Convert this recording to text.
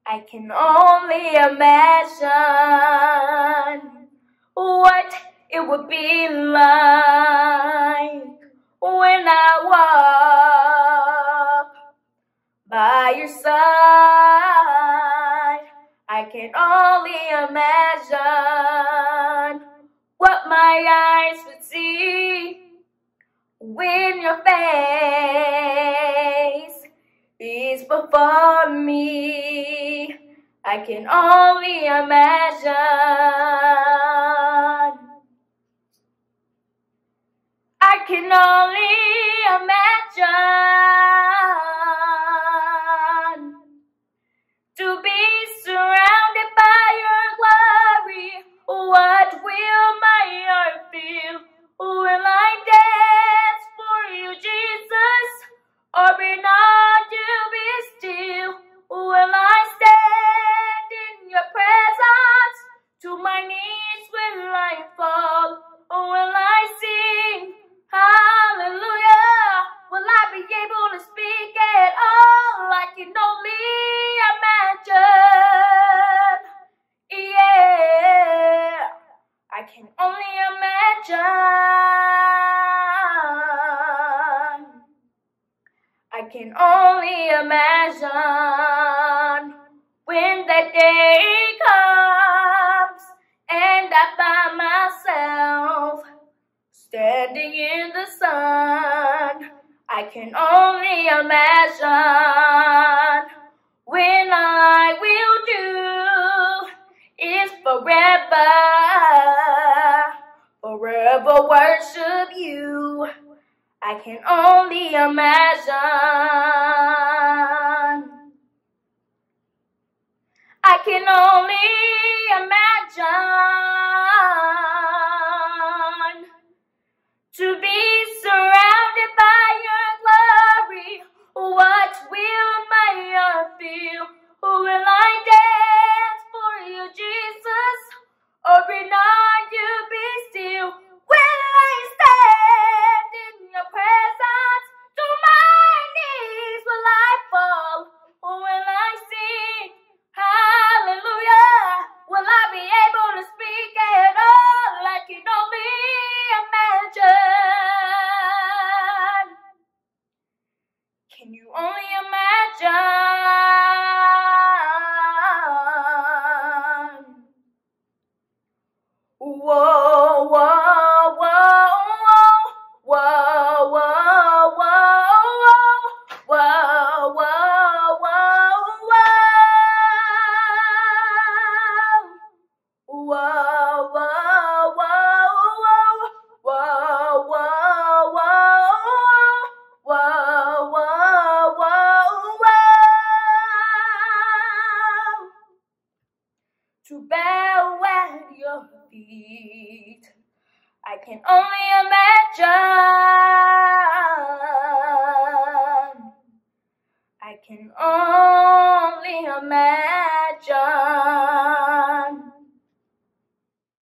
I can only imagine what it would be like when I walk by your side. I can only imagine what my eyes would see when your face is before me. I can only imagine. I can only imagine to be surrounded by your glory. What will my heart feel? Will I dance for you, Jesus? Or will not you be still? Will I stand in your presence? To my knees will I fall? Or will I sing hallelujah? Will I be able to speak at all? I can only imagine. Yeah, I can only imagine. I can only imagine when that day comes and I find myself standing in the sun. I can only imagine when I will do is forever worship you. I can only imagine. I can only imagine to be surrounded by your glory. What will my heart feel? Will I dance for you, Jesus? Or will not you be still? Will I stand in your presence? To my knees will I fall? Or will I sing hallelujah? Will I be able to speak at all? I can only imagine. Can you only imagine? Whoa, whoa, whoa, whoa, whoa, whoa, whoa, whoa, whoa, to bow at your feet. I can only imagine. I can only